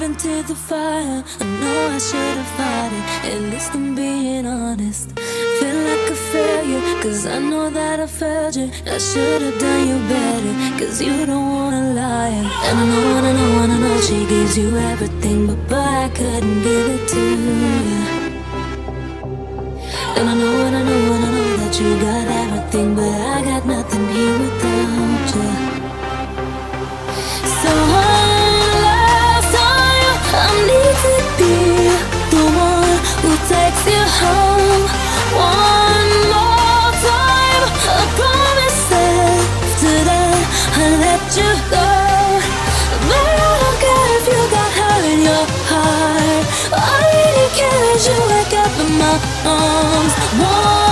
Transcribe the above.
into the fire. I know I should have fought it, at least I'm being honest. Feel like a failure, cause I know that I failed you. I should have done you better, cause you don't wanna lie. And I know she gives you everything, but boy, I couldn't give it to you. And I know that you got everything, but I got nothing here without you. So one last time, I need to be the one who takes you home. One more time, I promise after that I'll let you go. But I don't care if you got her in your heart. All I really care is you wake up in my arms.